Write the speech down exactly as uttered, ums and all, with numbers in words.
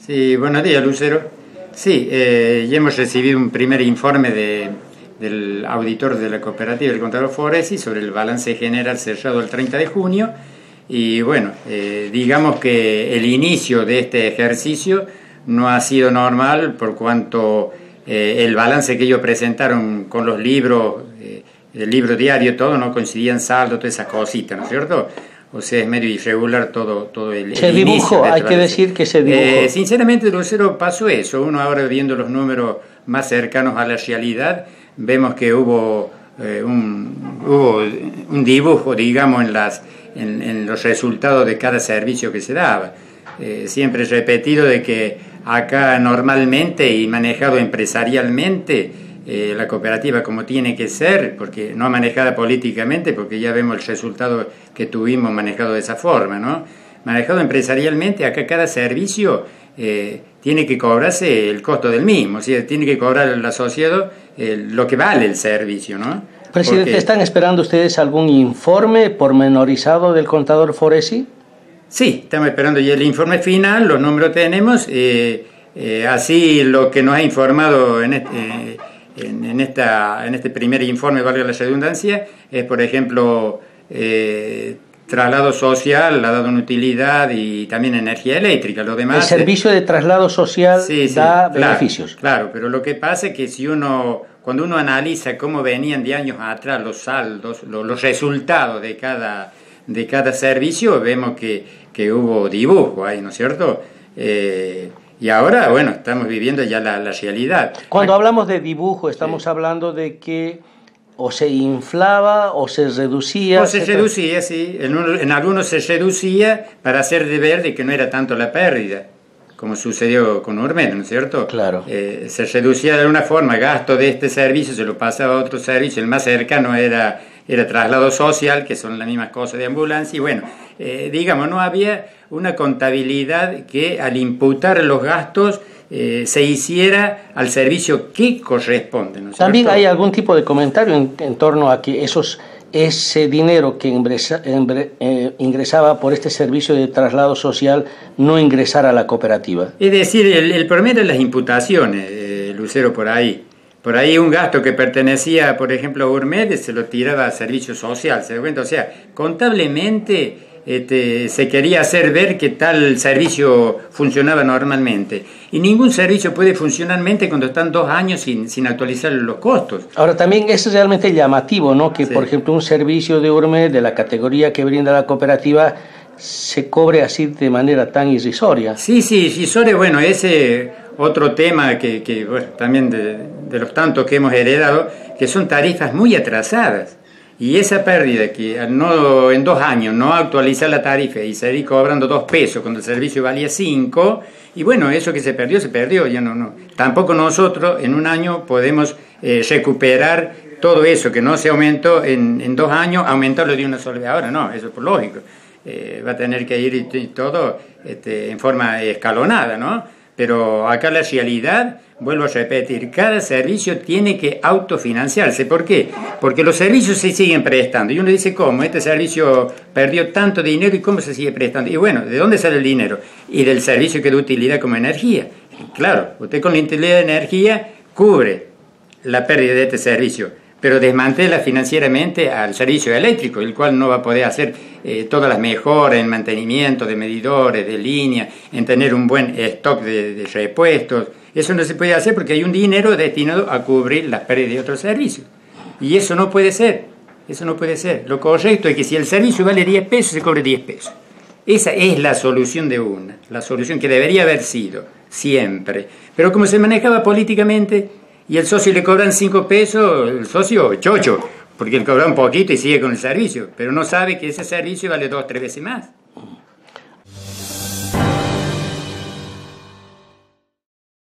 Sí, buenos días, Lucero. Sí, eh, ya hemos recibido un primer informe de, del auditor de la cooperativa, el contador Foresi, sobre el balance general cerrado el treinta de junio. Y bueno, eh, digamos que el inicio de este ejercicio no ha sido normal por cuanto eh, el balance que ellos presentaron con los libros, eh, el libro diario, todo, no coincidían saldo, todas esas cositas, ¿no es cierto? O sea, es medio irregular todo, todo el, se el dibujó, inicio de hay que decir que se dibujó. Eh, sinceramente, Lucero, pasó eso. Uno ahora viendo los números más cercanos a la realidad, vemos que hubo, eh, un, hubo un dibujo, digamos, en, las, en, en los resultados de cada servicio que se daba. Eh, siempre repetido de que acá normalmente y manejado empresarialmente, Eh, la cooperativa como tiene que ser, porque no manejada políticamente, porque ya vemos el resultado que tuvimos manejado de esa forma, ¿no? Manejado empresarialmente, acá cada servicio eh, tiene que cobrarse el costo del mismo, o sea, tiene que cobrar el asociado eh, lo que vale el servicio, ¿no? Presidente, porque... ¿están esperando ustedes algún informe pormenorizado del contador Foresi? Sí, estamos esperando ya el informe final, los números tenemos, eh, eh, así lo que nos ha informado en este... Eh, En, en, esta, en este primer informe, valga la redundancia, es por ejemplo eh, traslado social, ha dado una utilidad y también energía eléctrica. Lo demás, el servicio de traslado social sí, sí, da claro, beneficios. Claro, pero lo que pasa es que si uno, cuando uno analiza cómo venían de años atrás los saldos, los, los resultados de cada, de cada servicio, vemos que, que hubo dibujo ahí, ¿no es cierto? Eh, Y ahora, bueno, estamos viviendo ya la, la realidad. Cuando hablamos de dibujo, estamos sí. hablando de que o se inflaba o se reducía. O se, se reducía, sí. En, uno, en algunos se reducía para hacer de ver de que no era tanto la pérdida, como sucedió con Urmed, ¿no es cierto? Claro. Eh, se reducía de alguna forma, gasto de este servicio, se lo pasaba a otro servicio, el más cercano era, era traslado social, que son las mismas cosas de ambulancia, y bueno, eh, digamos, no había una contabilidad que al imputar los gastos eh, se hiciera al servicio que corresponde, ¿no es cierto? También hay algún tipo de comentario en, en torno a que esos, ese dinero que ingresa, eh, ingresaba por este servicio de traslado social no ingresara a la cooperativa. Es decir, el, el promedio de las imputaciones, eh, Lucero, por ahí. Por ahí un gasto que pertenecía, por ejemplo, a Urmed, se lo tiraba a servicio social, ¿se da cuenta? O sea, contablemente este, se quería hacer ver que tal servicio funcionaba normalmente. Y ningún servicio puede funcionar cuando están dos años sin, sin actualizar los costos. Ahora, también es realmente llamativo, ¿no? Que, sí. por ejemplo, un servicio de Urmed, de la categoría que brinda la cooperativa, se cobre así de manera tan irrisoria. Sí, sí, irrisoria, bueno, ese otro tema que, que bueno, también de, de los tantos que hemos heredado, que son tarifas muy atrasadas. Y esa pérdida que no, en dos años no actualizar la tarifa y seguir cobrando dos pesos cuando el servicio valía cinco, y bueno, eso que se perdió, se perdió. Ya no, no. Tampoco nosotros en un año podemos eh, recuperar todo eso que no se aumentó en, en dos años, aumentarlo de una sola vez. Ahora no, eso es por lógico. Eh, va a tener que ir y, y todo este, en forma escalonada, ¿no? Pero acá la realidad, vuelvo a repetir, cada servicio tiene que autofinanciarse. ¿Por qué? Porque los servicios se siguen prestando. Y uno dice, ¿cómo? Este servicio perdió tanto dinero y ¿cómo se sigue prestando? Y bueno, ¿de dónde sale el dinero? Y del servicio que da utilidad como energía. Y claro, usted con la utilidad de energía cubre la pérdida de este servicio, pero desmantela financieramente al servicio eléctrico, el cual no va a poder hacer eh, todas las mejoras en mantenimiento de medidores, de línea, en tener un buen stock de, de repuestos. Eso no se puede hacer porque hay un dinero destinado a cubrir las pérdidas de otros servicios. Y eso no puede ser, eso no puede ser. Lo correcto es que si el servicio vale diez pesos, se cobre diez pesos. Esa es la solución de una, la solución que debería haber sido siempre. Pero como se manejaba políticamente, y el socio le cobran cinco pesos, el socio chocho, porque le cobra un poquito y sigue con el servicio, pero no sabe que ese servicio vale dos o tres veces más.